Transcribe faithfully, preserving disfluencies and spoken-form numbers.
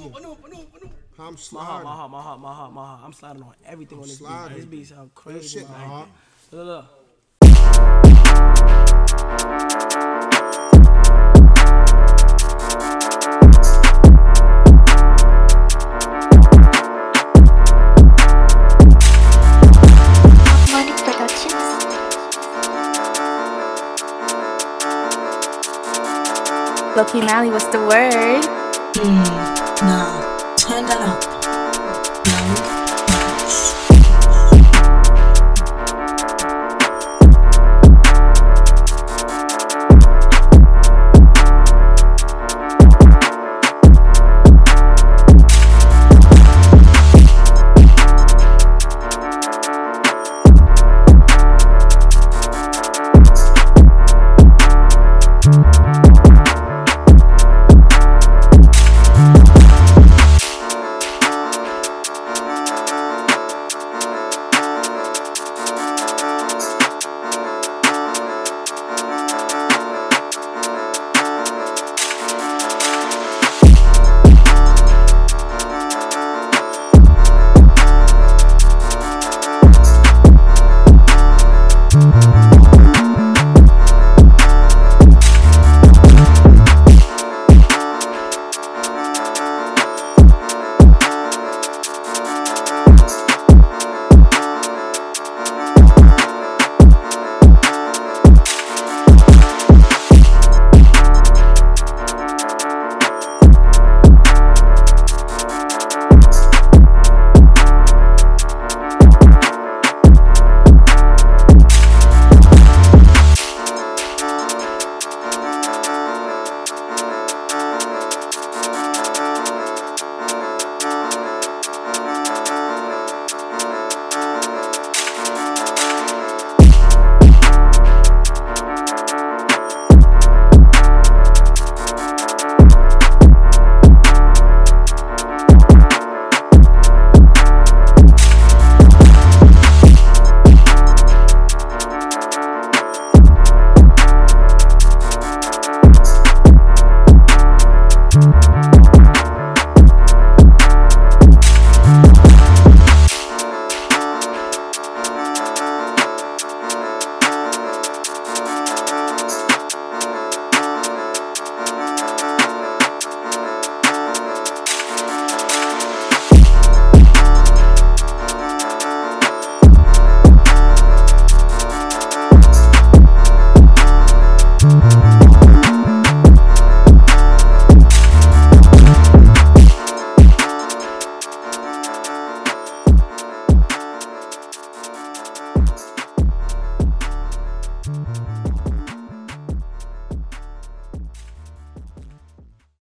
I'm sliding. My heart, my heart, my heart, my heart. I'm sliding on everything I'm on this sliding. beat. This beat sound crazy. Shit, my heart. Look, look. Loki Mally, what's the word? Mm.